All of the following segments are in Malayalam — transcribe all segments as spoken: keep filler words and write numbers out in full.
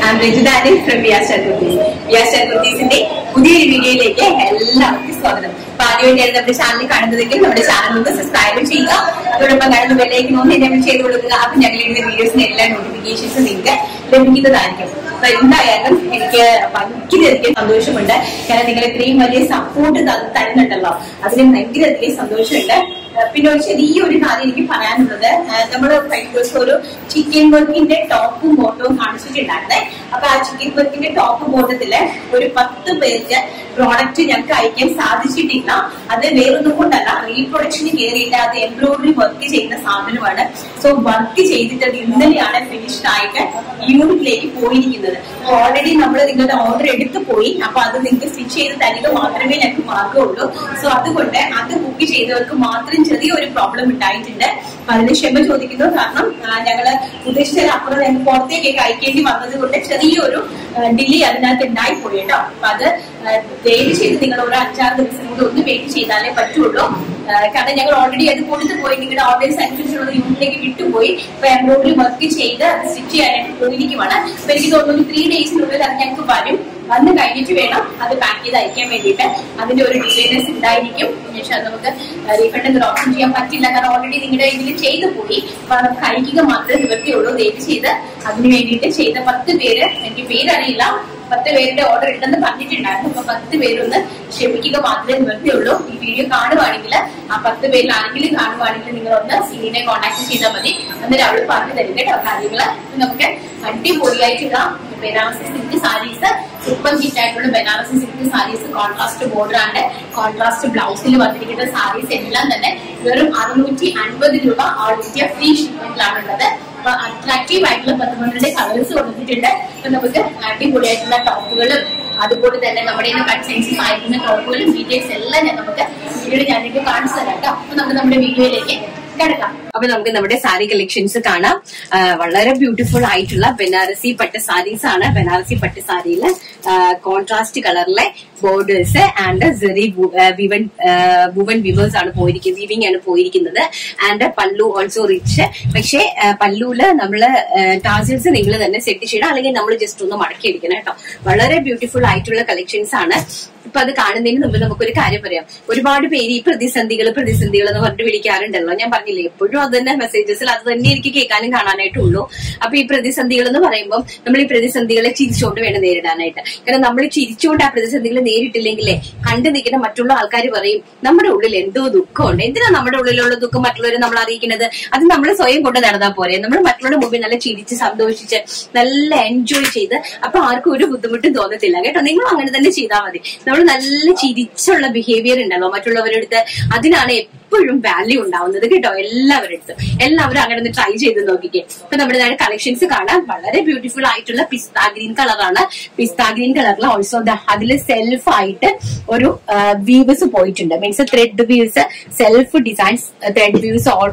പുതിയൊരു വീഡിയോയിലേക്ക് എല്ലാവർക്കും സ്വാഗതം. അപ്പൊ ആദ്യമായിട്ടാണ് നമ്മുടെ ചാനൽ കാണുന്നതെങ്കിൽ നമ്മുടെ ചാനൽ ഒന്ന് സബ്സ്ക്രൈബ് ചെയ്യുക, അതോടൊപ്പം കാണുന്ന ബെല്ലൈക്കൺ ഒന്ന് എനേബിൾ ചെയ്ത് കൊടുക്കുക. അപ്പൊ ഞങ്ങൾ ഇടുന്ന വീഡിയോസിന് എല്ലാ നോട്ടിഫിക്കേഷൻസും നിങ്ങൾക്ക് ലഭിക്കുന്നതായിരിക്കും. അപ്പൊ എന്തായാലും എനിക്ക് ഭയങ്കരധികം സന്തോഷമുണ്ട്. കാരണം നിങ്ങൾ ഇത്രയും വലിയ സപ്പോർട്ട് തരുന്നുണ്ടല്ലോ, അതിന് ഭയങ്കരധികം സന്തോഷമുണ്ട്. പിന്നെ ഒരു ചെറിയൊരു കാര്യം എനിക്ക് പറയാനുള്ളത്, നമ്മൾ കഴിഞ്ഞ ദിവസം ഒരു ചിക്കൻ വർക്കിന്റെ ടോപ്പും ബോട്ടവും കാണിച്ചിട്ടുണ്ടായിരുന്നേ. അപ്പൊ ആ ചിക്കൻ വർക്കിന്റെ ടോപ്പ് ബോട്ടത്തില് ഒരു പത്ത് പേർക്ക് പ്രോഡക്റ്റ് ഞങ്ങൾക്ക് അയക്കാൻ സാധിച്ചിട്ടില്ല. അത് വേറൊന്നും കൊണ്ടല്ല, റീപ്രൊഡക്ഷന് കയറിയിട്ട് അത് എംബ്രോയിഡറി വർക്ക് ചെയ്യുന്ന സാധനമാണ്. സോ വർക്ക് ചെയ്തിട്ട് അത് ഇന്നലെയാണ് ഫിനിഷ്ഡ് ആയിട്ട് യൂണിറ്റിലേക്ക് പോയിരിക്കുന്നത്. ഓൾറെഡി നമ്മൾ നിങ്ങളുടെ ഓർഡർ എടുത്തു പോയി. അപ്പൊ അത് നിങ്ങൾക്ക് സ്റ്റിച്ച് ചെയ്ത് തരിക മാത്രമേ ഞങ്ങൾക്ക് മാർഗമുള്ളൂ. സോ അതുകൊണ്ട് അത് ബുക്ക് ചെയ്തവർക്ക് മാത്രം ചെറിയൊരു പ്രോബ്ലം ഉണ്ടായിട്ടുണ്ട്. അതിന് ക്ഷമ ചോദിക്കുന്നു. കാരണം ഞങ്ങള് ഉദ്ദേശിച്ചതിനപ്പുറം ഞങ്ങൾക്ക് പുറത്തേക്കൊക്കെ അയക്കേണ്ടി വന്നത് കൊണ്ട് ചെറിയൊരു ഡിലേ അതിനകത്ത് ഉണ്ടായിപ്പോയി കേട്ടോ. അപ്പൊ അത് വെയിറ്റ് ചെയ്ത് നിങ്ങൾ ഒരു അഞ്ചാറ് ദിവസം കൂടി ഒന്ന് വെയിറ്റ് ചെയ്താലേ പറ്റുള്ളൂ. കാരണം ഞങ്ങൾ ഓൾറെഡി അത് കൊടുത്തു പോയി, നിങ്ങളുടെ ഓർഡേഴ്സ് അനുസരിച്ചുള്ള യൂണിറ്റിലേക്ക് വിട്ടുപോയി. ഇപ്പൊ എംബ്രോയിഡറി വർക്ക് ചെയ്ത് അത് സ്റ്റിച്ച് ചെയ്യാനായിട്ട് പോയിരിക്കുവാണ്. അപ്പൊ എനിക്ക് തോന്നുന്നു ത്രീ ഡേയ്സിനുള്ളിൽ അത് ഞങ്ങൾക്ക് വരും. വന്ന് കഴിഞ്ഞിട്ട് വേണം അത് പാക്ക് ചെയ്ത് അയക്കാൻ വേണ്ടിയിട്ട്. അതിന്റെ ഒരു ഡിലേനെസ് ഉണ്ടായിരിക്കും. അത് നമുക്ക് റീഫണ്ട് എന്തൊരു ഓപ്ഷൻ ചെയ്യാൻ പറ്റില്ല, കാരണം ഓൾറെഡി നിങ്ങളുടെ ഇതിൽ ചെയ്തു പോയി. അപ്പൊ നമുക്ക് അയക്കുക മാത്രമേ നിവർത്തിയുള്ളൂ. ദയവ് ചെയ്ത് അതിന് വേണ്ടിയിട്ട് ചെയ്ത പത്ത് പേര്, എനിക്ക് പേരറിയില്ല, പത്ത് പേരുടെ ഓർഡർ ഉണ്ടെന്ന് പറഞ്ഞിട്ടുണ്ടായിരുന്നു. അപ്പൊ പത്ത് പേരൊന്ന് ക്ഷമിക്കുക മാത്രമേ നിവർത്തിയുള്ളൂ. ഈ വീഡിയോ കാണുവാണെങ്കിൽ ആ പത്ത് പേരിൽ ആരെങ്കിലും കാണുവാണെങ്കിൽ നിങ്ങളൊന്ന് സീനെ കോൺടാക്ട് ചെയ്താൽ മതി. എന്നിട്ട് അവൾ പറഞ്ഞു തരും കേട്ടോ കാര്യങ്ങള്. നമുക്ക് അടിപൊളിയായിട്ടുള്ള Banarasi silk sarees, super hit ആയിട്ടുള്ള Banarasi silk sarees, contrast border ആണ്, കോൺട്രാസ്റ്റ് ബ്ലൗസിൽ വന്നിരിക്കുന്ന സാരീസ് എല്ലാം തന്നെ വെറും അറുന്നൂറ്റി അൻപത് രൂപ ഓൾ ഇന്ത്യ ഫ്രീ ഷിപ്മെന്റിലാണുള്ളത്. അപ്പൊ അട്രാക്റ്റീവ് ആയിട്ടുള്ള പന്ത്രണ്ട് കളേഴ്സ് കൊടുത്തിട്ടുണ്ട്. അപ്പൊ നമുക്ക് അടിപൊളിയായിട്ടുള്ള ടോപ്പുകളും അതുപോലെ തന്നെ നമ്മുടെ കട്ട് സൈസസ് ആയിരിക്കുന്ന ടോപ്പുകളും ഡീറ്റെയിൽസ് എല്ലാം ഞാൻ നമുക്ക് വീഡിയോയിൽ ഞാനിട്ട് കാണിച്ചു തരാം കേട്ടോ. അപ്പൊ നമുക്ക് നമ്മുടെ വീഡിയോയിലേക്ക് കിടക്കാം. അപ്പൊ നമുക്ക് നമ്മുടെ സാരി കളക്ഷൻസ് കാണാം. വളരെ ബ്യൂട്ടിഫുൾ ആയിട്ടുള്ള ബനാറസി പട്ട് സാരീസ് ആണ്. ബനാറസി പട്ട് സാരിയില് കോൺട്രാസ്റ്റ് കളറിലെ ബോർഡേഴ്സ് ആൻഡ് സെറി വിവൻ വുവൻ വിവേഴ്സ് ആണ് പോയിരിക്കുന്നത്, വീവിംഗ് ആണ് പോയിരിക്കുന്നത്. ആൻഡ് പല്ലു ഓൾസോ റിച്ച്. പക്ഷേ പല്ലുവില് നമ്മള് ടാസിൽസ് നിങ്ങൾ തന്നെ സെറ്റ് ചെയ്യണം, അല്ലെങ്കിൽ നമ്മൾ ജസ്റ്റ് ഒന്ന് മടക്കി അടിക്കണം കേട്ടോ. വളരെ ബ്യൂട്ടിഫുൾ ആയിട്ടുള്ള കളക്ഷൻസ് ആണ്. ഇപ്പൊ അത് കാണുന്നതിന് മുമ്പ് നമുക്കൊരു കാര്യം പറയാം. ഒരുപാട് പേര് ഈ പ്രതിസന്ധികൾ പ്രതിസന്ധികൾ എന്ന് പറഞ്ഞിട്ട് വിളിക്കാറുണ്ടല്ലോ. ഞാൻ പറഞ്ഞില്ലേ, എപ്പോഴും അത് തന്നെ മെസ്സേജസിൽ അത് തന്നെ എനിക്ക് കേൾക്കാനും കാണാനായിട്ടുള്ളൂ. അപ്പൊ ഈ പ്രതിസന്ധികൾ എന്ന് പറയുമ്പോൾ നമ്മൾ ഈ പ്രതിസന്ധികളെ ചിരിച്ചുകൊണ്ട് വേണം നേരിടാനായിട്ട്. കാരണം നമ്മൾ ചിരിച്ചുകൊണ്ട് ആ പ്രതിസന്ധികൾ നേരിട്ടില്ലെങ്കിലേ കണ്ടു നിൽക്കുന്ന മറ്റുള്ള ആൾക്കാർ പറയും നമ്മുടെ ഉള്ളിൽ എന്തോ ദുഃഖമുണ്ട്, എന്തിനാ നമ്മുടെ ഉള്ളിലുള്ള ദുഃഖം മറ്റുള്ളവരെ നമ്മൾ അറിയിക്കുന്നത്? അത് നമ്മൾ സ്വയം കൊണ്ട് നടന്നാൽ പോരെ. നമ്മൾ മറ്റുള്ളവരുടെ മുമ്പിൽ നല്ല ചിരിച്ച് സന്തോഷിച്ച് നല്ല എൻജോയ് ചെയ്ത് അപ്പൊ ആർക്കും ഒരു ബുദ്ധിമുട്ടും തോന്നത്തില്ല കേട്ടോ. നിങ്ങൾ അങ്ങനെ തന്നെ ചെയ്താൽ മതി. നമ്മൾ നല്ല ചിരിച്ചുള്ള ബിഹേവിയർ ഉണ്ടല്ലോ മറ്റുള്ളവരുടെ അടുത്ത്, അതിനാണ് എപ്പോഴും വാല്യൂ ഉണ്ടാവുന്നത് കേട്ടോ. എല്ലാവരുടെ അടുത്തും എല്ലാവരും അങ്ങനെ ഒന്ന് ട്രൈ ചെയ്ത് നോക്കിക്കേ. ഇപ്പൊ നമ്മുടെ കളക്ഷൻസ് കാണാൻ വളരെ ബ്യൂട്ടിഫുൾ ആയിട്ടുള്ള പിസ്ത ഗ്രീൻ കളറാണ്. പിസ്ത ഗ്രീൻ കളറിൽ ഓൾസോ അതിൽ സെൽഫ് ആയിട്ട് ഒരു വീവ്സ് പോയിട്ടുണ്ട്. Means thread weaves, self designs thread weaves all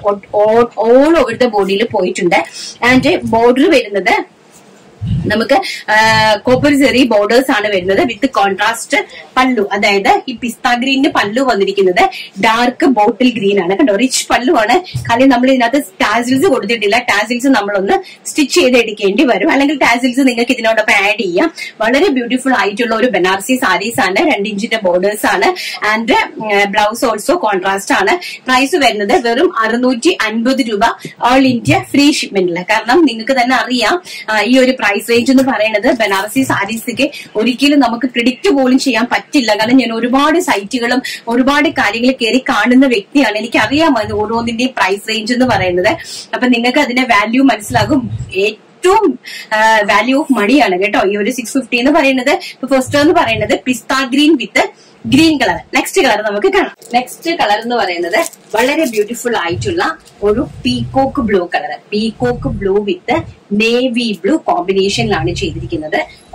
over the ബോഡിയിൽ പോയിട്ടുണ്ട്. ആൻഡ് ബോർഡർ വരുന്നത് നമുക്ക് കോപ്പർ സെറി ബോർഡേഴ്സ് ആണ് വരുന്നത് വിത്ത് കോൺട്രാസ്റ്റ് പല്ലു. അതായത് ഈ പിസ്ത ഗ്രീനിന്റെ പല്ലു വന്നിരിക്കുന്നത് ഡാർക്ക് ബോട്ടിൽ ഗ്രീൻ ആണ് കേട്ടോ. റിച്ച് പല്ലു ആണ്. കാര്യം നമ്മൾ ഇതിനകത്ത് ടാസിൽസ് കൊടുത്തിട്ടില്ല. ടാസിൽസ് നമ്മളൊന്ന് സ്റ്റിച്ച് ചെയ്ത് എടുക്കേണ്ടി വരും, അല്ലെങ്കിൽ ടാസിൽസ് നിങ്ങൾക്ക് ഇതിനോടൊപ്പം ആഡ് ചെയ്യാം. വളരെ ബ്യൂട്ടിഫുൾ ആയിട്ടുള്ള ഒരു ബനാറസി സാരീസ് ആണ്. രണ്ട് ഇഞ്ചിന്റെ ബോർഡേഴ്സ് ആണ്. ആൻഡ് ബ്ലൗസ് ഓൾസോ കോൺട്രാസ്റ്റ് ആണ്. പ്രൈസ് വരുന്നത് വെറും അറുന്നൂറ്റി അൻപത് രൂപ ഓൾ ഇന്ത്യ ഫ്രീ ഷിപ്മെന്റില്. കാരണം നിങ്ങൾക്ക് തന്നെ അറിയാം ഈ ഒരു പ്രൈസ് റേഞ്ച് എന്ന് പറയുന്നത് ബനാറസി സാരീസൊക്കെ ഒരിക്കലും നമുക്ക് പ്രിഡിക്റ്റ് പോലും ചെയ്യാൻ പറ്റില്ല. കാരണം ഞാൻ ഒരുപാട് സൈറ്റുകളും ഒരുപാട് കാര്യങ്ങൾ കയറി കാണുന്ന വ്യക്തിയാണ്. എനിക്കറിയാം അത് ഓരോന്നിന്റെയും പ്രൈസ് റേഞ്ച് എന്ന് പറയുന്നത്. അപ്പൊ നിങ്ങൾക്ക് അതിന്റെ വാല്യൂ മനസ്സിലാകും. ഏറ്റവും വാല്യൂ ഓഫ് മണിയാണ് കേട്ടോ ഈ ഒരു സിക്സ് ഫിഫ്റ്റി എന്ന് പറയുന്നത്. ഫസ്റ്റ് എന്ന് പറയുന്നത് pista green with green colour. Next colour നമുക്ക് കാണാം. നെക്സ്റ്റ് കളർ എന്ന് പറയുന്നത് വളരെ ബ്യൂട്ടിഫുൾ ആയിട്ടുള്ള ഒരു peacock blue colour. Peacock blue with navy blue കോമ്പിനേഷനിലാണ് ചെയ്തിരിക്കുന്നത്.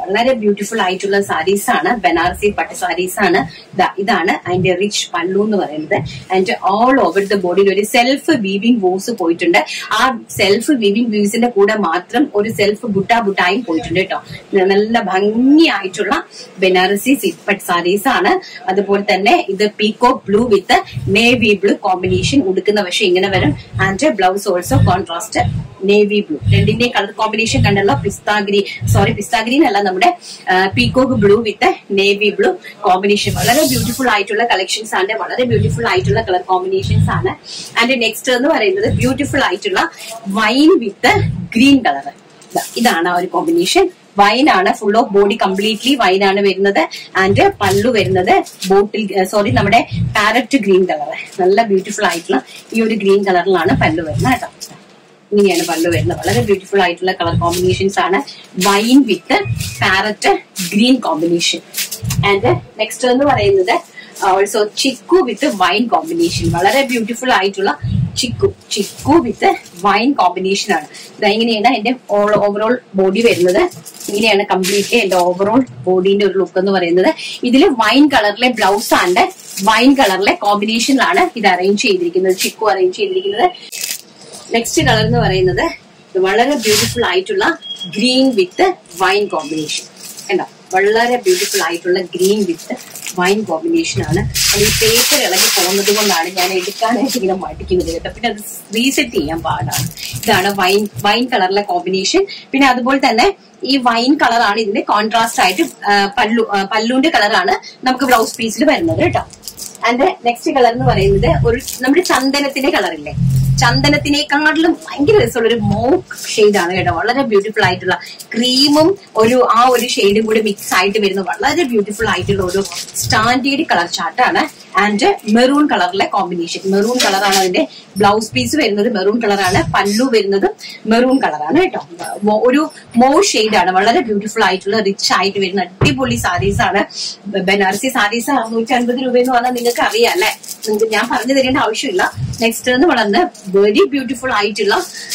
വളരെ ബ്യൂട്ടിഫുൾ ആയിട്ടുള്ള സാരീസ് ആണ്, ബനാറസി പട്ട് സാരീസ് ആണ്. ഇതാണ് അതിന്റെ റിച്ച് പല്ലു എന്ന് പറയുന്നത്. ആൻഡ് ഓൾ ഓവർ ദ ബോഡിയിൽ ഒരു സെൽഫ് വീവിംഗ് വൂസ് പോയിട്ടുണ്ട്. ആ സെൽഫ് വീവിംഗ് വ്യൂസിന്റെ കൂടെ മാത്രം ഒരു സെൽഫ് ബുട്ടാ ബുട്ടായും പോയിട്ടുണ്ട് കേട്ടോ. നല്ല ഭംഗിയായിട്ടുള്ള ബനാറസി സിൽക്ക് പട്ട് സാരീസ് ആണ്. അതുപോലെ തന്നെ ഇത് peacock blue with navy blue combination. ഉടുക്കുന്ന പക്ഷെ ഇങ്ങനെ വരും. And blouse also contrast navy blue. രണ്ടിന്റെ കളർ കോമ്പിനേഷൻ കണ്ടല്ലോ. പിസ്താഗ്രീൻ സോറി പിസ്താഗ്രീൻ അല്ല, നമ്മുടെ peacock blue with navy blue combination. വളരെ ബ്യൂട്ടിഫുൾ ആയിട്ടുള്ള കളക്ഷൻസ് ആണ്, വളരെ ബ്യൂട്ടിഫുൾ ആയിട്ടുള്ള കളർ കോമ്പിനേഷൻസ് ആണ്. ആൻഡ് നെക്സ്റ്റ് എന്ന് പറയുന്നത് ബ്യൂട്ടിഫുൾ ആയിട്ടുള്ള വൈൻ വിത്ത് ഗ്രീൻ കളർ. ഇതാണ് ആ ഒരു കോമ്പിനേഷൻ. വൈൻ ആണ്, full of body completely wine ആണ് വരുന്നത്. ആൻഡ് പല്ലു വരുന്നത് ബോട്ടിൽ സോറി നമ്മുടെ പാരറ്റ് ഗ്രീൻ കളർ. നല്ല ബ്യൂട്ടിഫുൾ ആയിട്ടുള്ള ഈ ഒരു ഗ്രീൻ കളറിലാണ് പല്ലു വരുന്നത് കേട്ടോ. ഇങ്ങനെയാണ് പല്ലു വരുന്നത്. വളരെ ബ്യൂട്ടിഫുൾ ആയിട്ടുള്ള കളർ കോമ്പിനേഷൻസ് ആണ്. Wine with parrot green combination. And next എന്ന് പറയുന്നത് also chikoo with wine combination. വളരെ ബ്യൂട്ടിഫുൾ ആയിട്ടുള്ള chikoo chikoo with wine combination ആണ്. ഇതെങ്ങനെയാണ് എന്റെ ഓൾ ഓവറോൾ ബോഡി വരുന്നത്. ഇങ്ങനെയാണ് കംപ്ലീറ്റ്ലി എന്റെ ഓവറോൾ ബോഡീന്റെ ഒരു ലുക്ക് എന്ന് പറയുന്നത്. ഇതില് വൈൻ കളറിലെ ബ്ലൗസ് ആണ്, വൈൻ കളറിലെ കോമ്പിനേഷനിലാണ് ഇത് അറേഞ്ച് ചെയ്തിരിക്കുന്നത്, ചിക്കു അറേഞ്ച് ചെയ്തിരിക്കുന്നത്. നെക്സ്റ്റ് കളർ എന്ന് പറയുന്നത് വളരെ ബ്യൂട്ടിഫുൾ ആയിട്ടുള്ള ഗ്രീൻ വിത്ത് വൈൻ കോമ്പിനേഷൻ. കണ്ടോ, വളരെ ബ്യൂട്ടിഫുൾ ആയിട്ടുള്ള ഗ്രീൻ വിത്ത് വൈൻ കോമ്പിനേഷൻ ആണ്. അത് ഈ പേപ്പർ ഇളകി പോകുന്നത് കൊണ്ടാണ് ഞാൻ എടുക്കാനായിട്ട് ഇങ്ങനെ മടിക്കുന്നത് കേട്ടോ. പിന്നെ അത് റീസെറ്റ് ചെയ്യാൻ പാടാണ്. ഇതാണ് വൈൻ വൈൻ കളറിലെ കോമ്പിനേഷൻ. പിന്നെ അതുപോലെ തന്നെ ഈ വൈൻ കളറാണ് ഇതിന്റെ കോൺട്രാസ്റ്റ് ആയിട്ട് പല്ലു പല്ലുവിന്റെ കളറാണ് നമുക്ക് ബ്ലൗസ് പീസിൽ വരുന്നത് കേട്ടോ. ആൻഡ് നെക്സ്റ്റ് കളർ എന്ന് പറയുന്നത് ഒരു നമ്മുടെ ചന്ദനത്തിന്റെ കളറില്ലേ, ചന്ദനത്തിനേക്കാട്ടിലും ഭയങ്കര രസമുള്ള ഒരു മോക്ക് ഷെയ്ഡാണ് കേട്ടോ. വളരെ ബ്യൂട്ടിഫുൾ ആയിട്ടുള്ള ക്രീമും ഒരു ആ ഒരു ഷെയ്ഡും കൂടി മിക്സ് ആയിട്ട് വരുന്ന വളരെ ബ്യൂട്ടിഫുൾ ആയിട്ടുള്ള ഒരു സ്റ്റാൻഡേർഡ് കളർ ചാർട്ടാണ്. ആൻഡ് മെറൂൺ കളറിലെ കോമ്പിനേഷൻ. മെറൂൺ കളറാണ് അതിന്റെ ബ്ലൗസ് പീസ് വരുന്നത്, മെറൂൺ കളറാണ്. പല്ലു വരുന്നത് മെറൂൺ കളറാണ് കേട്ടോ. ഒരു മോ ഷെയ്ഡാണ്. വളരെ ബ്യൂട്ടിഫുൾ ആയിട്ടുള്ള റിച്ച് ആയിട്ട് വരുന്ന അടിപൊളി സാരീസ് ആണ്. ബനാറസി സാരീസ് അറുന്നൂറ്റി അൻപത് രൂപ എന്ന് പറഞ്ഞാൽ നിങ്ങൾക്ക് അറിയാം അല്ലെ, നിങ്ങൾക്ക് ഞാൻ പറഞ്ഞു തരേണ്ട ആവശ്യമില്ല. നെക്സ്റ്റ് എന്ന് പറയുന്നത് വെരി ബ്യൂട്ടിഫുൾ ആയിട്ടുള്ള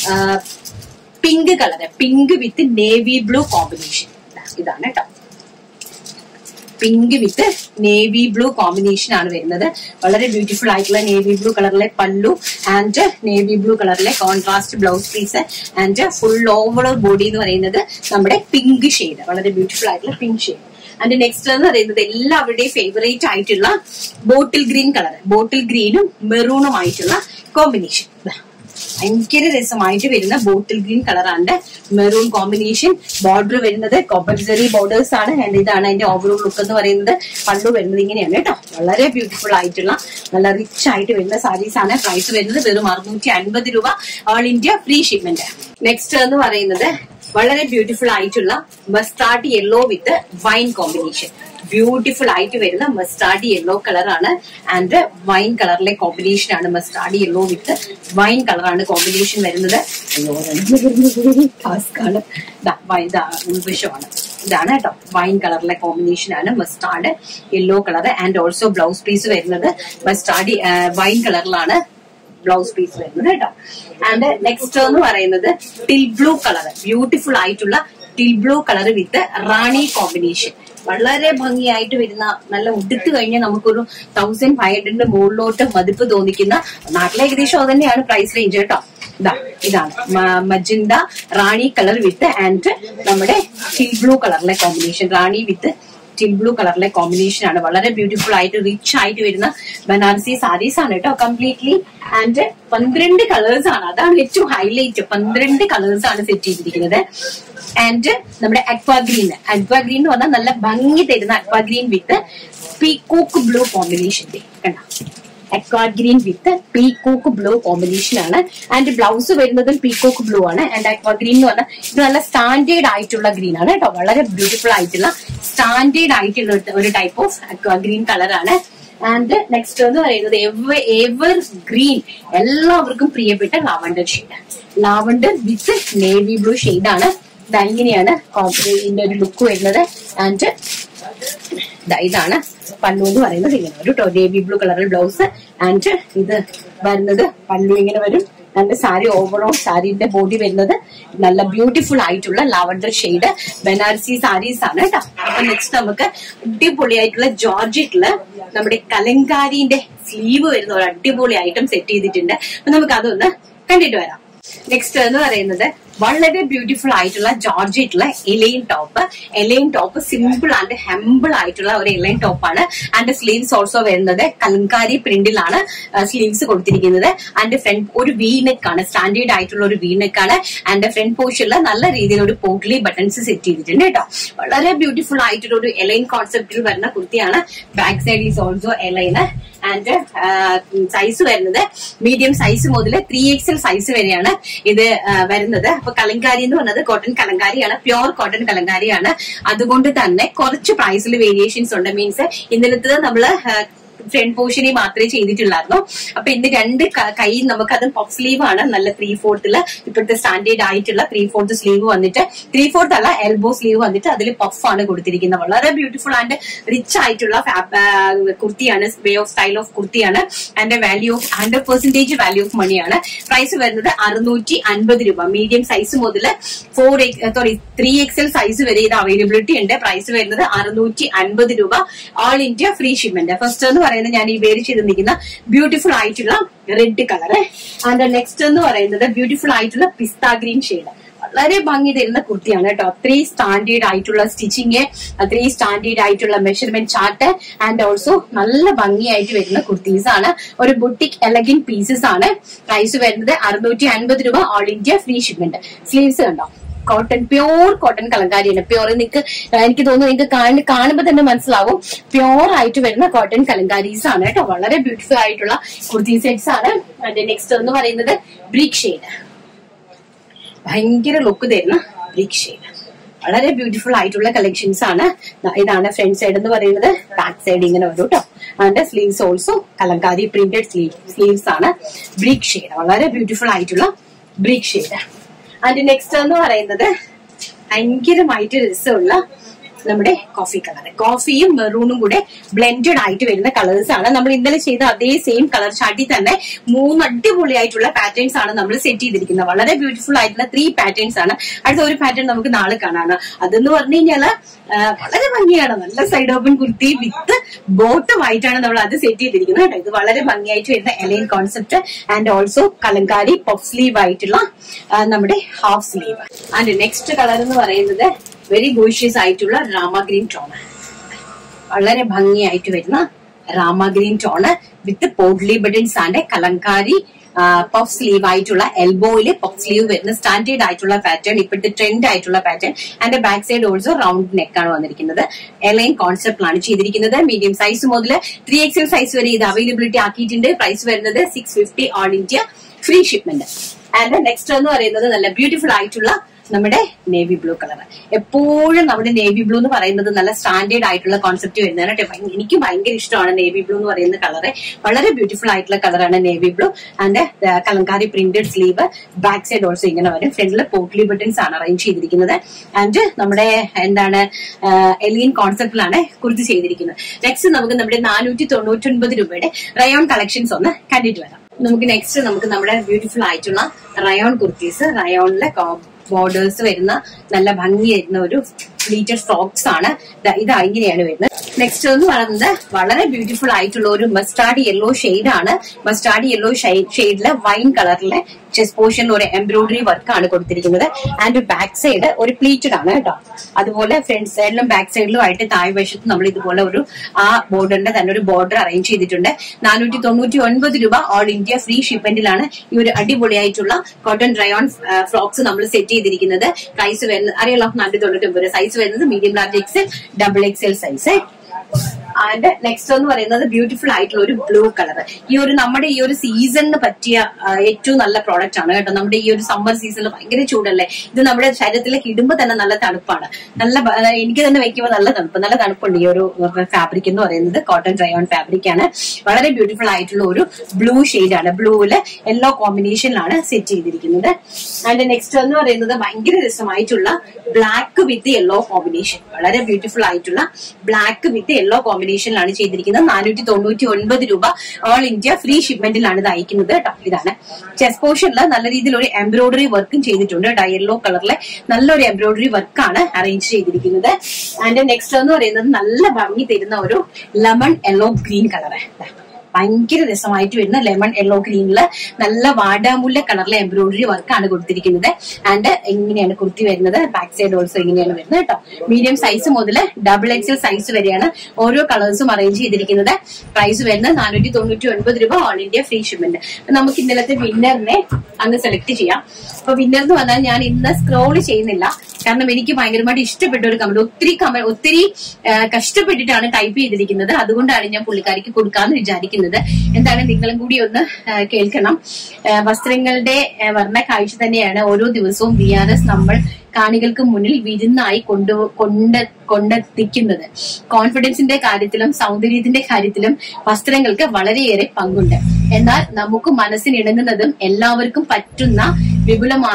pink colour, pink with navy blue combination. ഇതാണ് കേട്ടോ, pink with navy blue combination ആണ് വരുന്നത്. വളരെ ബ്യൂട്ടിഫുൾ ആയിട്ടുള്ള നേവി ബ്ലൂ കളറിലെ പല്ലു ആൻഡ് നേവി ബ്ലൂ കളറിലെ contrast blouse piece and full over body എന്ന് പറയുന്നത് നമ്മുടെ പിങ്ക് ഷെയ്ഡ്, വളരെ ബ്യൂട്ടിഫുൾ ആയിട്ടുള്ള പിങ്ക് ഷെയ്ഡ്. ആൻഡ് നെക്സ്റ്റ് എന്ന് പറയുന്നത് എല്ലാവരുടെയും ഫേവറേറ്റ് ആയിട്ടുള്ള ബോട്ടിൽ ഗ്രീൻ കളർ, ബോട്ടിൽ ഗ്രീനും മെറൂണും ആയിട്ടുള്ള കോമ്പിനേഷൻ. ഭയങ്കര രസമായിട്ട് വരുന്ന ബോട്ടിൽ ഗ്രീൻ കളറാണ് മെറൂൺ കോമ്പിനേഷൻ. ബോർഡർ വരുന്നത് കോപ്പർജറി ബോർഡേഴ്സ് ആണ്. ആൻഡ് ഇതാണ് അതിന്റെ ഓവറോൾ ലുക്ക് എന്ന് പറയുന്നത്. പല്ലു വരുന്നത് ഇങ്ങനെയാണ് കേട്ടോ. വളരെ ബ്യൂട്ടിഫുൾ ആയിട്ടുള്ള നല്ല റിച്ച് ആയിട്ട് വരുന്ന സാരീസ് ആണ്. പ്രൈസ് വരുന്നത് വെറും അറുന്നൂറ്റി അൻപത് രൂപ, all India free shipment. Next എന്ന് പറയുന്നത് വളരെ ബ്യൂട്ടിഫുൾ ആയിട്ടുള്ള mustard yellow with wine combination. Beautiful ആയിട്ട് വരുന്ന മസ്റ്റാർഡ് യെല്ലോ കളറാണ്. ആൻഡ് വൈൻ കളറിലെ കോമ്പിനേഷൻ ആണ്. മസ്റ്റാർഡ് യെല്ലോ വിത്ത് വൈൻ കളറാണ് കോമ്പിനേഷൻ വരുന്നത്. ടാസ്കാണ്. ഉൾവശമാണ്. ഇതാണ് കേട്ടോ വൈൻ കളറിലെ കോമ്പിനേഷൻ ആണ്. Mustard yellow colour. And also blouse piece വരുന്നത് മസ്റ്റാർഡ് വൈൻ കളറിലാണ് ബ്ലൗസ് പീസ് വരുന്നത് കേട്ടോ. ആൻഡ് നെക്സ്റ്റ് എന്ന് പറയുന്നത് ടിൽ ബ്ലൂ കളർ. ബ്യൂട്ടിഫുൾ ആയിട്ടുള്ള till blue colour with rani combination. വളരെ ഭംഗിയായിട്ട് വരുന്ന, നല്ല ഉടുത്ത് കഴിഞ്ഞാൽ നമുക്കൊരു തൗസൻഡ് ഫൈവ് ഹൺഡ്രഡിന്റെ മുകളിലോട്ട് മതിപ്പ് തോന്നിക്കുന്ന, നാട്ടിലെ ഏകദേശം അത് തന്നെയാണ് പ്രൈസ് റേഞ്ച് കേട്ടോ. ഇതാ ഇതാണ് magenta rani colour with and നമ്മുടെ ടിൽ ബ്ലൂ കളറിലെ combination. Rani with teal blue കളറിലെ കോമ്പിനേഷൻ ആണ്. വളരെ ബ്യൂട്ടിഫുൾ ആയിട്ട് റിച്ച് ആയിട്ട് വരുന്ന ബനാറസി സാരീസ് ആണ് കേട്ടോ കംപ്ലീറ്റ്ലി. ആൻഡ് പന്ത്രണ്ട് കളേഴ്സ് ആണ്, അതാണ് ഏറ്റവും ഹൈലൈറ്റ്. പന്ത്രണ്ട് കളേഴ്സ് ആണ് സെറ്റ് ചെയ്തിരിക്കുന്നത്. ആൻഡ് നമ്മുടെ അക്വാ ഗ്രീൻ, അക്വാ ഗ്രീൻ എന്ന് പറഞ്ഞാൽ നല്ല ഭംഗി തരുന്ന aqua green with peacock blue combination. കണ്ട, aqua green with peacock blue combination ആണ്. ആൻഡ് ബ്ലൗസ് വരുന്നതും പീകോക്ക് ബ്ലൂ ആണ്. ആൻഡ് അക്വാ ഗ്രീൻ എന്ന് പറഞ്ഞാൽ ഇത് നല്ല സ്റ്റാൻഡേർഡ് ആയിട്ടുള്ള ഗ്രീൻ ആണ് കേട്ടോ. വളരെ ബ്യൂട്ടിഫുൾ ആയിട്ടുള്ള സ്റ്റാൻഡേർഡ് ആയിട്ടുള്ള ഒരു ടൈപ്പ് ഓഫ് അക്വാ ഗ്രീൻ കളറാണ്. ആൻഡ് നെക്സ്റ്റ് എന്ന് പറയുന്നത് എവർ എവർ ഗ്രീൻ, എല്ലാവർക്കും പ്രിയപ്പെട്ട lavender shade. Lavender with navy blue ഷെയ്ഡാണ്. ഇങ്ങനെയാണ് ഇതിന്റെ ഒരു ലുക്ക് വരുന്നത്. ആൻഡ് ഇതാണ് പല്ലു എന്ന് പറയുന്നത്. ഇങ്ങനെ ഒരു നേവി ബ്ലൂ കളറിൽ ബ്ലൗസ്. ആൻഡ് ഇത് വരുന്നത് പല്ലു ഇങ്ങനെ വരും. എന്റെ സാരി ഓവറോൾ സാരിന്റെ ബോഡി വരുന്നത് നല്ല ബ്യൂട്ടിഫുൾ ആയിട്ടുള്ള ലാവൻഡർ ഷെയ്ഡ് ബനാറസി സാരീസ് ആണ് കേട്ടോ. അപ്പൊ നെക്സ്റ്റ് നമുക്ക് അടിപൊളിയായിട്ടുള്ള ജോർജറ്റില് നമ്മുടെ കലങ്കാരിന്റെ സ്ലീവ് വരുന്ന ഒരു അടിപൊളി ഐറ്റം സെറ്റ് ചെയ്തിട്ടുണ്ട്. അപ്പൊ നമുക്ക് അതൊന്ന് കണ്ടിട്ട് വരാം. നെക്സ്റ്റ് എന്ന് പറയുന്നത് വളരെ ബ്യൂട്ടിഫുൾ ആയിട്ടുള്ള ജോർജറ്റിലെ A line top. A line top simple and ഹെമ്പിൾ ആയിട്ടുള്ള ഒരു എലൈൻ ടോപ്പാണ്. ആൻഡ് സ്ലീവ്സ് ഓൾസോ വരുന്നത് കലങ്കാരി പ്രിന്റിലാണ് സ്ലീവ്സ് കൊടുത്തിരിക്കുന്നത്. ആൻഡ് ഫ്രണ്ട് ഒരു വി നെക്ക് ആണ്, സ്റ്റാൻഡേർഡ് ആയിട്ടുള്ള ഒരു വി നെക്ക് ആണ്. ആൻഡ് ഫ്രണ്ട് പോർഷനിൽ നല്ല രീതിയിൽ ഒരു പോട്ട്ലി ബട്ടൺസ് സെറ്റ് ചെയ്തിട്ടുണ്ട് കേട്ടോ. വളരെ ബ്യൂട്ടിഫുൾ ആയിട്ടുള്ള ഒരു എലൈൻ കോൺസെപ്റ്റിൽ വരുന്ന കുർത്തിയാണ്. Back side is also A line. And size വരുന്നത് മീഡിയം സൈസ് മുതൽ ത്രീ എക്സൽ സൈസ് വരെയാണ് ഇത് വരുന്നത്. അപ്പൊ കലങ്കാരി എന്ന് പറഞ്ഞത് കോട്ടൺ കലങ്കാരിയാണ്, പ്യോർ കോട്ടൺ കലങ്കാരിയാണ്. അതുകൊണ്ട് തന്നെ കുറച്ച് പ്രൈസിൽ വേരിയേഷൻസ് ഉണ്ട്. മീൻസ് ഇന്നലത്തെ നമ്മള് ഫ്രണ്ട് പോർഷനെ മാത്രമേ ചെയ്തിട്ടുള്ളായിരുന്നു. അപ്പൊ ഇന്ന് രണ്ട് കൈ നമുക്ക് അത് പഫ് സ്ലീവ് ആണ്, നല്ല ത്രീ ഫോർത്തില് ഇപ്പോഴത്തെ സ്റ്റാൻഡേർഡ് ആയിട്ടുള്ള ത്രീ ഫോർത്ത് സ്ലീവ് വന്നിട്ട്, ത്രീ ഫോർത്ത് അല്ല എൽബോ സ്ലീവ് വന്നിട്ട് അതിൽ പഫ് ആണ് കൊടുത്തിരിക്കുന്നത്. വളരെ ബ്യൂട്ടിഫുൾ ആൻഡ് റിച്ച് ആയിട്ടുള്ള കുർത്തിയാണ്, വേ ഓഫ് സ്റ്റൈൽ ഓഫ് കുർത്തിയാണ്. And value of hundred percentage value of മണിയാണ്. പ്രൈസ് വരുന്നത് അറുന്നൂറ്റി അൻപത് രൂപ. മീഡിയം സൈസ് മുതൽ four sorry three XL size വരെ ഇത് അവൈലബിലിറ്റി ഉണ്ട്. പ്രൈസ് വരുന്നത് അറുന്നൂറ്റി അൻപത് രൂപ. All India free shipment. First എന്ന് പറയുന്നത് ഞാൻ ഈ വേര് ചെയ്ത് നിൽക്കുന്ന ബ്യൂട്ടിഫുൾ ആയിട്ടുള്ള റെഡ് കളർ. ആൻഡ് നെക്സ്റ്റ് എന്ന് പറയുന്നത് ബ്യൂട്ടിഫുൾ ആയിട്ടുള്ള പിസ്ത ഗ്രീൻ ഷെയ്ഡ്. വളരെ ഭംഗി തരുന്ന കുർത്തിയാണ് കേട്ടോ. അത്രയും സ്റ്റാൻഡേർഡ് ആയിട്ടുള്ള സ്റ്റിച്ചിങ്, അത്രയും സ്റ്റാൻഡേർഡ് ആയിട്ടുള്ള മെഷർമെന്റ് ചാർട്ട് ആൻഡ് ഓൾസോ നല്ല ഭംഗിയായിട്ട് വരുന്ന കുർത്തീസ് ആണ്. ഒരു ബുട്ടിക് എലഗൻ പീസസ് ആണ്. പ്രൈസ് വരുന്നത് അറുന്നൂറ്റി അൻപത് രൂപ. All India free shipment. Sleeves കണ്ടോ, കോട്ടൺ, പ്യോർ കോട്ടൺ കലങ്കാരിയാണ്. പ്യോർ നിങ്ങൾക്ക് എനിക്ക് തോന്നുന്നു നിങ്ങൾക്ക് കാണുമ്പോൾ തന്നെ മനസ്സിലാവും പ്യോർ ആയിട്ട് വരുന്ന കോട്ടൺ കലങ്കാരീസ് ആണ് കേട്ടോ. വളരെ ബ്യൂട്ടിഫുൾ ആയിട്ടുള്ള കുർത്തി സെറ്റ്സ് ആണ്. അതിന്റെ നെക്സ്റ്റ് എന്ന് പറയുന്നത് ബ്രിക്ക് ഷെയ്ഡ്. ഭയങ്കര ലുക്ക് തരുന്ന ബ്രിക്ക് ഷെയ്ഡ്. വളരെ ബ്യൂട്ടിഫുൾ ആയിട്ടുള്ള കളക്ഷൻസ് ആണ്. ഇതാണ് ഫ്രണ്ട് സൈഡ് എന്ന് പറയുന്നത്. ബാക്ക് സൈഡ് ഇങ്ങനെ വരും കേട്ടോ. അതിന്റെ sleeves also Kalamkari printed sleeve sleeves ആണ്. ബ്രിക്ക് ഷെയ്ഡ്, വളരെ ബ്യൂട്ടിഫുൾ ആയിട്ടുള്ള ബ്രിക്ക് ഷെയ്ഡ്. അതിന്റെ നെക്സ്റ്റ് എന്ന് പറയുന്നത് ഭയങ്കരമായിട്ട് രസമുള്ള നമ്മുടെ കോഫി കളർ. കോഫിയും മെറൂണും കൂടെ ബ്ലെൻഡഡ് ആയിട്ട് വരുന്ന കളേഴ്സ് ആണ്. നമ്മൾ ഇന്നലെ ചെയ്ത അതേ സെയിം കളർ ചാർട്ടിൽ തന്നെ മൂന്ന് അടിപൊളിയായിട്ടുള്ള പാറ്റേൺസ് ആണ് നമ്മൾ സെറ്റ് ചെയ്തിരിക്കുന്നത്. വളരെ ബ്യൂട്ടിഫുൾ ആയിട്ടുള്ള ത്രീ പാറ്റേൺസ് ആണ്. അടുത്ത ഒരു പാറ്റേൺ നമുക്ക് നാളെ കാണാണ്. അതെന്ന് പറഞ്ഞു കഴിഞ്ഞാല് വളരെ ഭംഗിയാണ്. നല്ല side open kurti with bottom ആയിട്ടാണ് നമ്മൾ അത് സെറ്റ് ചെയ്തിരിക്കുന്നത് കേട്ടോ. ഇത് വളരെ ഭംഗിയായിട്ട് വരുന്ന A line concept and also Kalamkari puff sleeve ആയിട്ടുള്ള നമ്മുടെ half sleeve. And next colour എന്ന് പറയുന്നത് വെരി ഗോഷ്യസ് ആയിട്ടുള്ള രാമ ഗ്രീൻ ടോണ്. വളരെ ഭംഗിയായിട്ട് വരുന്ന Rama green tone with potli buttons and Kalamkari puff sleeve ആയിട്ടുള്ള എൽബോയില് പഫ് സ്ലീവ് വരുന്ന സ്റ്റാൻഡേർഡ് ആയിട്ടുള്ള പാറ്റേൺ, ഇപ്പോഴത്തെ ട്രെൻഡ് ആയിട്ടുള്ള pattern. And back side also round neck ആണ് വന്നിരിക്കുന്നത്. എലൈൻ കോൺസെപ്റ്റിലാണ് ചെയ്തിരിക്കുന്നത്. മീഡിയം സൈസ് മുതൽ ത്രീ എക്സൽ സൈസ് വരെ ഇത് അവൈലബിലിറ്റി ആക്കിയിട്ടുണ്ട്. പ്രൈസ് വരുന്നത് six fifty all India free shipment. And next എന്ന് പറയുന്നത് നല്ല ബ്യൂട്ടിഫുൾ ആയിട്ടുള്ള നമ്മുടെ നേവി ബ്ലൂ കളർ. എപ്പോഴും നമ്മുടെ നേവി ബ്ലൂ എന്ന് പറയുന്നത് നല്ല സ്റ്റാൻഡേർഡ് ആയിട്ടുള്ള കോൺസെപ്റ്റ് വരുന്നതാണ്. എനിക്ക് ഭയങ്കര ഇഷ്ടമാണ് നേവി ബ്ലൂ എന്ന് പറയുന്ന കളറ്. വളരെ ബ്യൂട്ടിഫുൾ ആയിട്ടുള്ള കളറാണ് navy blue. And Kalamkari printed sleeve. Back side also ഇങ്ങനെ വരും. ഫ്രണ്ടില് പോട്ട്ലി ബട്ടൺസ് ആണ് അറേഞ്ച് ചെയ്തിരിക്കുന്നത്. ആൻഡ് നമ്മുടെ എന്താണ് എലിയൻ കോൺസെപ്റ്റിലാണ് കുർത്തി ചെയ്തിരിക്കുന്നത്. നെക്സ്റ്റ് നമുക്ക് നമ്മുടെ നാനൂറ്റി തൊണ്ണൂറ്റി ഒൻപത് രൂപയുടെ റയോൺ കളക്ഷൻസ് ഒന്ന് കണ്ടിട്ട് വരാം. നമുക്ക് നെക്സ്റ്റ് നമുക്ക് നമ്മുടെ ബ്യൂട്ടിഫുൾ ആയിട്ടുള്ള റയോൺ കുർത്തീസ്, റയോണിലെ ബോർഡേഴ്സ് വരുന്ന നല്ല ഭംഗി വരുന്ന ഒരു പ്ലീറ്റഡ് ഫ്രോക്സ് ആണ്. ഇതാ ഇങ്ങനെയാണ് വരുന്നത്. നെക്സ്റ്റ് എന്ന് പറയുന്നത് വളരെ ബ്യൂട്ടിഫുൾ ആയിട്ടുള്ള ഒരു മസ്റ്റാർഡ് യെല്ലോ ഷെയ്ഡ് ആണ്. മസ്റ്റാർഡ് യെല്ലോ ഷെയ്ഡില് വൈൻ കളറിലെ ചെസ്റ്റ് പോർഷനിൽ ഒരു എംബ്രോയിഡറി വർക്ക് ആണ് കൊടുത്തിരിക്കുന്നത്. ആൻഡ് ബാക്ക് സൈഡ് ഒരു പ്ലീറ്റഡ് ആണ് കേട്ടോ. അതുപോലെ ഫ്രണ്ട് സൈഡിലും ബാക്ക് സൈഡിലും ആയിട്ട് താഴെ വശത്ത് നമ്മൾ ഇതുപോലെ ഒരു ആ ബോർഡറിന്റെ തന്നെ ഒരു ബോർഡർ അറേഞ്ച് ചെയ്തിട്ടുണ്ട്. നാനൂറ്റി തൊണ്ണൂറ്റി ഒൻപത് രൂപ ഓൾ ഇന്ത്യ ഫ്രീ ഷിപ്മെന്റിലാണ് ഈ ഒരു അടിപൊളിയായിട്ടുള്ള കോട്ടൺ റയോൺ ഫ്രോക്സ് നമ്മൾ സെറ്റ് ചെയ്തിരിക്കുന്നത്. പ്രൈസ് വരുന്നത് അറിയാലോ, നാനൂറ്റി തൊണ്ണൂറ്റി ഒമ്പത്. സൈസ് വരുന്നത് medium large XL, double XL size. And next എന്ന് പറയുന്നത് ബ്യൂട്ടിഫുൾ ആയിട്ടുള്ള ഒരു ബ്ലൂ കളർ. ഈ ഒരു നമ്മുടെ ഈ ഒരു സീസണിന് പറ്റിയ ഏറ്റവും നല്ല പ്രോഡക്റ്റ് ആണ് കേട്ടോ. നമ്മുടെ ഈ ഒരു സമ്മർ സീസണിൽ ഭയങ്കര ചൂടല്ലേ. ഇത് നമ്മുടെ ശരീരത്തിലേക്ക് ഇടുമ്പോൾ തന്നെ നല്ല തണുപ്പാണ്. നല്ല എനിക്ക് തന്നെ വെക്കുമ്പോൾ നല്ല തണുപ്പ് നല്ല തണുപ്പുണ്ട്. ഈ ഒരു ഫാബ്രിക് എന്ന് പറയുന്നത് കോട്ടൺ റയോൺ ഫാബ്രിക് ആണ്. വളരെ ബ്യൂട്ടിഫുൾ ആയിട്ടുള്ള ഒരു ബ്ലൂ ഷെയ്ഡ് ആണ്. ബ്ലൂവില് യെല്ലോ കോമ്പിനേഷനിലാണ് സെറ്റ് ചെയ്തിരിക്കുന്നത്. ആൻഡ് നെക്സ്റ്റ് എന്ന് പറയുന്നത് ഭയങ്കര രസമായിട്ടുള്ള ബ്ലാക്ക് വിത്ത് യെല്ലോ കോമ്പിനേഷൻ. വളരെ ബ്യൂട്ടിഫുൾ ആയിട്ടുള്ള ബ്ലാക്ക് വിത്ത് യെല്ലോ കോമ്പിനേഷൻ കോമ്പിനേഷനിലാണ് ചെയ്തിരിക്കുന്നത്. നാനൂറ്റി തൊണ്ണൂറ്റി ഒൻപത് രൂപ ഓൾ ഇന്ത്യ ഫ്രീ ഷിപ്മെന്റിലാണ് ഇത് അയക്കുന്നത് കേട്ടോ. ഇതാണ് ചെസ്റ്റ് പോർഷനിൽ നല്ല രീതിയിൽ ഒരു എംബ്രോയിഡറി വർക്കും ചെയ്തിട്ടുണ്ട് കേട്ടോ. യെല്ലോ കളറിലെ നല്ലൊരു എംബ്രോയിഡറി വർക്കാണ് അറേഞ്ച് ചെയ്തിരിക്കുന്നത്. ആൻഡ് നെക്സ്റ്റ് എന്ന് പറയുന്നത് നല്ല ഭംഗി തരുന്ന ഒരു ലെമൺ യെല്ലോ ഗ്രീൻ കളറ്, ഭയങ്കര രസമായിട്ട് വരുന്ന ലെമൺ യെല്ലോ ഗ്രീനില് നല്ല വാടാമുല്ല കളറിലെ എംബ്രോയിഡറി വർക്കാണ് കൊടുത്തിരിക്കുന്നത്. ആൻഡ് എങ്ങനെയാണ് കുർത്തി വരുന്നത്, ബാക്ക് സൈഡ് ഓൾസോ ഇങ്ങനെയാണ് വരുന്നത് കേട്ടോ. മീഡിയം സൈസ് മുതൽ ഡബിൾ എക്സൽ സൈസ് വരെയാണ് ഓരോ കളേഴ്സും അറേഞ്ച് ചെയ്തിരിക്കുന്നത്. പ്രൈസ് വരുന്നത് നാനൂറ്റി തൊണ്ണൂറ്റി ഒൻപത് രൂപ ഓൾ ഇന്ത്യ ഫ്രീ ഷിപ്മെന്റ്. നമുക്ക് ഇന്നലത്തെ വിന്നറിനെ അങ്ങ് സെലക്ട് ചെയ്യാം. അപ്പൊ വിന്നർ എന്ന് പറഞ്ഞാൽ ഞാൻ ഇന്ന് സ്ക്രോൾ ചെയ്യുന്നില്ല, കാരണം എനിക്ക് ഭയങ്കരമായിട്ട് ഇഷ്ടപ്പെട്ട ഒരു കമന്റ്, ഒത്തിരി കമന്റ് ഒത്തിരി കഷ്ടപ്പെട്ടിട്ടാണ് ടൈപ്പ് ചെയ്തിരിക്കുന്നത്. അതുകൊണ്ടാണ് ഞാൻ പുള്ളിക്കാരിക്ക് കൊടുക്കാന്ന് വിചാരിക്കുന്നത്. എന്താണ് നിങ്ങളും കൂടി ഒന്ന് കേൾക്കണം. വസ്ത്രങ്ങളുടെ വർണ്ണ കാഴ്ച തന്നെയാണ് ഓരോ ദിവസവും വി ആർ എസ് നമ്മൾ കാണികൾക്ക് മുന്നിൽ വിരുന്നായി കൊണ്ടു കൊണ്ട് കൊണ്ടെത്തിക്കുന്നത്. കോൺഫിഡൻസിന്റെ കാര്യത്തിലും സൗന്ദര്യത്തിന്റെ കാര്യത്തിലും വസ്ത്രങ്ങൾക്ക് വളരെയേറെ പങ്കുണ്ട്. എന്നാൽ നമുക്ക് മനസ്സിനിണങ്ങുന്നതും എല്ലാവർക്കും പറ്റുന്ന വിപുലമാ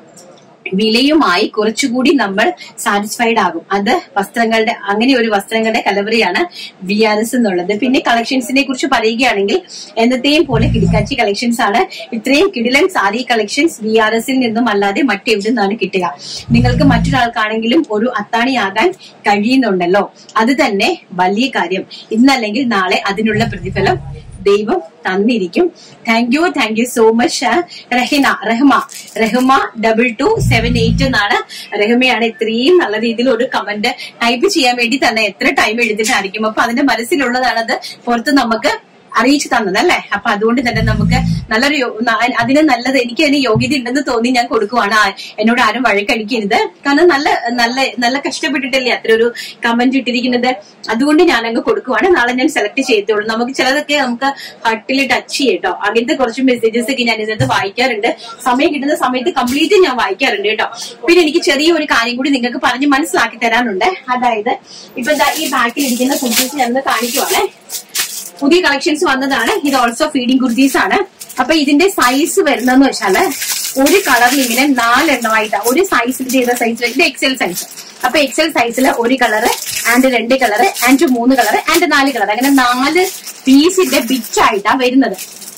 വിലയുമായി കുറച്ചുകൂടി നമ്മൾ സാറ്റിസ്ഫൈഡ് ആകും. അത് വസ്ത്രങ്ങളുടെ അങ്ങനെ ഒരു വസ്ത്രങ്ങളുടെ കലവറയാണ് വി ആർ എസ് എന്നുള്ളത്. പിന്നെ കളക്ഷൻസിനെ കുറിച്ച് പറയുകയാണെങ്കിൽ എന്നത്തെയും പോലെ കിടക്കാച്ചി കളക്ഷൻസ് ആണ്. ഇത്രയും കിടിലൻ സാരി കളക്ഷൻസ് വി ആർ എസിൽ നിന്നും അല്ലാതെ മറ്റെവിടെ നിന്നാണ് കിട്ടുക? നിങ്ങൾക്ക് മറ്റൊരാൾക്കാണെങ്കിലും ഒരു അത്താണിയാകാൻ കഴിയുന്നുണ്ടല്ലോ, അത് തന്നെ വലിയ കാര്യം. ഇന്നല്ലെങ്കിൽ നാളെ അതിനുള്ള പ്രതിഫലം ദൈവം തന്നിരിക്കും. Thank you thank you so much. Rahina Rahma Rahma double two seven eight എന്നാണ്. റഹ്മയാണ് ഇത്രയും നല്ല രീതിയിൽ ഒരു കമന്റ് ടൈപ്പ് ചെയ്യാൻ വേണ്ടി തന്നെ എത്ര ടൈം എടുത്തിട്ടായിരിക്കും. അപ്പൊ അതിന്റെ മനസ്സിലുള്ളതാണത് പുറത്ത് നമുക്ക് അറിയിച്ചു തന്നത് അല്ലെ. അപ്പൊ അതുകൊണ്ട് തന്നെ നമുക്ക് നല്ലൊരു അതിന് നല്ലത് എനിക്ക് അതിന് യോഗ്യത ഉണ്ടെന്ന് തോന്നി ഞാൻ കൊടുക്കുവാണ്. എന്നോട് ആരും വഴക്കടിക്കരുത്, കാരണം നല്ല നല്ല നല്ല കഷ്ടപ്പെട്ടിട്ടല്ലേ അത്ര ഒരു കമന്റ് ഇട്ടിരിക്കുന്നത്. അതുകൊണ്ട് ഞാൻ അങ്ങ് കൊടുക്കുവാണ്. നാളെ ഞാൻ സെലക്ട് ചെയ്തോളൂ. നമുക്ക് ചിലതൊക്കെ നമുക്ക് ഹട്ടിൽ ടച്ച് ചെയ്യട്ടോ. അങ്ങനത്തെ കുറച്ച് മെസ്സേജസ് ഒക്കെ ഞാൻ ഇതിനകത്ത് വായിക്കാറുണ്ട്. സമയം കിട്ടുന്ന സമയത്ത് കംപ്ലീറ്റ് ഞാൻ വായിക്കാറുണ്ട് കേട്ടോ. പിന്നെ എനിക്ക് ചെറിയൊരു കാര്യം കൂടി നിങ്ങൾക്ക് പറഞ്ഞ് മനസ്സിലാക്കി തരാനുണ്ട്. അതായത് ഇപ്പൊ എന്താ ഈ ബാക്കിൽ ഇരിക്കുന്ന കുർത്തീസ് ഞാൻ കാണിക്കുവാണേ. പുതിയ കളക്ഷൻസ് വന്നതാണ്. ഇത് ഓൾസോ ഫീഡിംഗ് കുർത്തീസ് ആണ്. അപ്പൊ ഇതിന്റെ സൈസ് വരുന്നതെന്ന് വെച്ചാല് ഒരു കളറിൽ ഇങ്ങനെ നാലെണ്ണമായിട്ടാണ്. ഒരു സൈസിൽ ചെയ്ത സൈസിൽ ഇത് എക്സൽ സൈസ്. അപ്പൊ എക്സൽ സൈസിൽ ഒരു കളറ് ആൻഡ് രണ്ട് കളറ് ആൻഡ് മൂന്ന് കളറ് ആൻഡ് നാല് കളർ, അങ്ങനെ നാല് പീസിന്റെ ബിറ്റ് ആയിട്ടാണ് വരുന്നത്.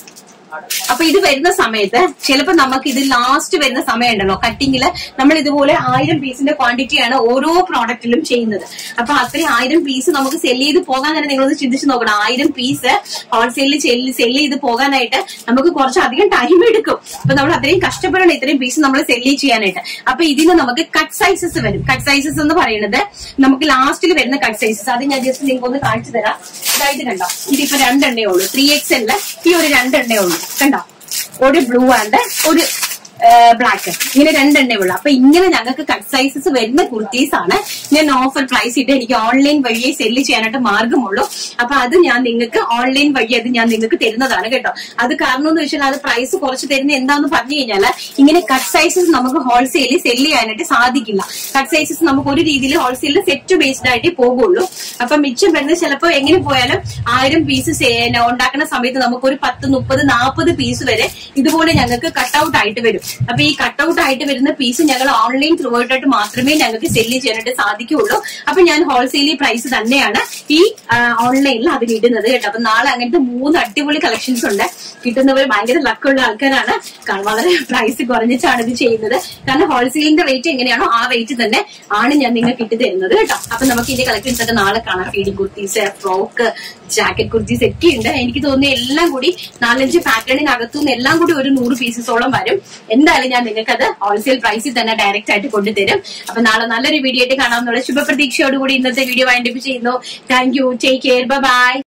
അപ്പൊ ഇത് വരുന്ന സമയത്ത് ചിലപ്പോ നമുക്ക് ഇത് ലാസ്റ്റ് വരുന്ന സമയം ഉണ്ടല്ലോ കട്ടിങ്ങില്, നമ്മൾ ഇതുപോലെ ആയിരം പീസിന്റെ ക്വാണ്ടിറ്റിയാണ് ഓരോ പ്രോഡക്റ്റിലും ചെയ്യുന്നത്. അപ്പൊ അത്രയും ആയിരം പീസ് നമുക്ക് സെല് ചെയ്ത് പോകാൻ തന്നെ നിങ്ങളൊന്ന് ചിന്തിച്ച് നോക്കണം. ആയിരം പീസ് ഹോൾസെയിലിൽ സെല് ചെയ്ത് പോകാനായിട്ട് നമുക്ക് കുറച്ചധികം ടൈം എടുക്കും. അപ്പൊ നമ്മൾ അത്രയും കഷ്ടപ്പെടണം ഇത്രയും പീസ് നമ്മൾ സെല് ചെയ്യാനായിട്ട്. അപ്പൊ ഇതിന് നമുക്ക് കട്ട് സൈസസ് വരും. കട്ട് സൈസസ് എന്ന് പറയുന്നത് നമുക്ക് ലാസ്റ്റിൽ വരുന്ന കട്ട് സൈസസ്, അത് ഞാൻ ജസ്റ്റ് നിങ്ങൾക്ക് ഒന്ന് കാണിച്ചു തരാം. ഇതായിട്ട് കണ്ടോ, ഇതിപ്പോ രണ്ടെണ്ണേ ഉള്ളൂ. ത്രീ എക്സ് എല്ല ഈ ഒരു രണ്ടെണ്ണേ ഉള്ളൂ. കണ്ടോ, ഒരു ബ്ലൂ ആൻഡ് ഒരു ബ്ലാക്ക്, ഇങ്ങനെ രണ്ടെണ്ണേ ഉള്ളു. അപ്പൊ ഇങ്ങനെ ഞങ്ങൾക്ക് കട്ട് സൈസസ് വരുന്ന കുർത്തീസ് ആണ് ഞാൻ ഓഫർ പ്രൈസ് ഇട്ട് എനിക്ക് ഓൺലൈൻ വഴിയെ സെല്ല് ചെയ്യാനായിട്ട് മാർഗമുള്ളൂ. അപ്പൊ അത് ഞാൻ നിങ്ങൾക്ക് ഓൺലൈൻ വഴി അത് ഞാൻ നിങ്ങൾക്ക് തരുന്നതാണ് കേട്ടോ. അത് കാരണം എന്ന് വെച്ചാൽ അത് പ്രൈസ് കുറച്ച് തരുന്ന എന്താന്ന് പറഞ്ഞു കഴിഞ്ഞാൽ ഇങ്ങനെ കട്ട് സൈസസ് നമുക്ക് ഹോൾസെയിൽ സെല്ല് ചെയ്യാനായിട്ട് സാധിക്കില്ല. കട്ട് സൈസസ് നമുക്ക് ഒരു രീതിയിൽ ഹോൾസെയിലിൽ സെറ്റ് ബേസ്ഡ് ആയിട്ടേ പോകുള്ളൂ. അപ്പൊ മിച്ചം വരുന്നത് ചിലപ്പോൾ എങ്ങനെ പോയാലും ആയിരം പീസ് ഉണ്ടാക്കുന്ന സമയത്ത് നമുക്ക് ഒരു പത്ത് മുപ്പത് നാൽപ്പത് പീസ് വരെ ഇതുപോലെ ഞങ്ങൾക്ക് കട്ട് ഔട്ട് ആയിട്ട് വരും. അപ്പൊ ഈ കട്ട് ഔട്ട് ആയിട്ട് വരുന്ന പീസ് ഞങ്ങൾ ഓൺലൈൻ ത്രൂ ആയിട്ട് മാത്രമേ ഞങ്ങൾക്ക് സെല്ല് ചെയ്യാനായിട്ട് സാധിക്കുകയുള്ളൂ. അപ്പൊ ഞാൻ ഹോൾസെയിൽ പ്രൈസ് തന്നെയാണ് ഈ ഓൺലൈനിൽ അതിന് ഇടുന്നത് കേട്ടോ. അപ്പൊ നാളെ അങ്ങനത്തെ മൂന്ന് അടിപൊളി കളക്ഷൻസ് ഉണ്ട്. കിട്ടുന്നവർ ഭയങ്കര ലക്കുള്ള ആൾക്കാരാണ്, വളരെ പ്രൈസ് കുറഞ്ഞിട്ടാണ് ഇത് ചെയ്യുന്നത്. കാരണം ഹോൾസെയിലിന്റെ റേറ്റ് എങ്ങനെയാണോ ആ റേറ്റ് തന്നെ ആണ് ഞാൻ നിങ്ങൾക്ക് ഇട്ട് തരുന്നത് കേട്ടോ. അപ്പൊ നമുക്ക് ഇതിന്റെ കളക്ഷൻസ് ഒക്കെ നാളെ കാണാം. Feeding kurtis, frock, jacket kurtis ഒക്കെ ഉണ്ട്. എനിക്ക് തോന്നുന്നു എല്ലാം കൂടി നാലഞ്ച് പാറ്റേണിനകത്തുനിന്ന് എല്ലാം കൂടി ഒരു നൂറ് പീസസോളം വരും. എന്തായാലും ഞാൻ നിങ്ങൾക്ക് അത് ഹോൾസെയിൽ പ്രൈസിൽ തന്നെ ഡയറക്റ്റ് ആയിട്ട് കൊണ്ടുതരും. അപ്പൊ നാളെ നല്ലൊരു വീഡിയോ ആയിട്ട് കാണാമെന്നുള്ള ശുഭപ്രതീക്ഷയോടുകൂടി ഇന്നത്തെ വീഡിയോ വൈൻഡപ്പ് ചെയ്യുന്നു. Thank you, take care, bye by.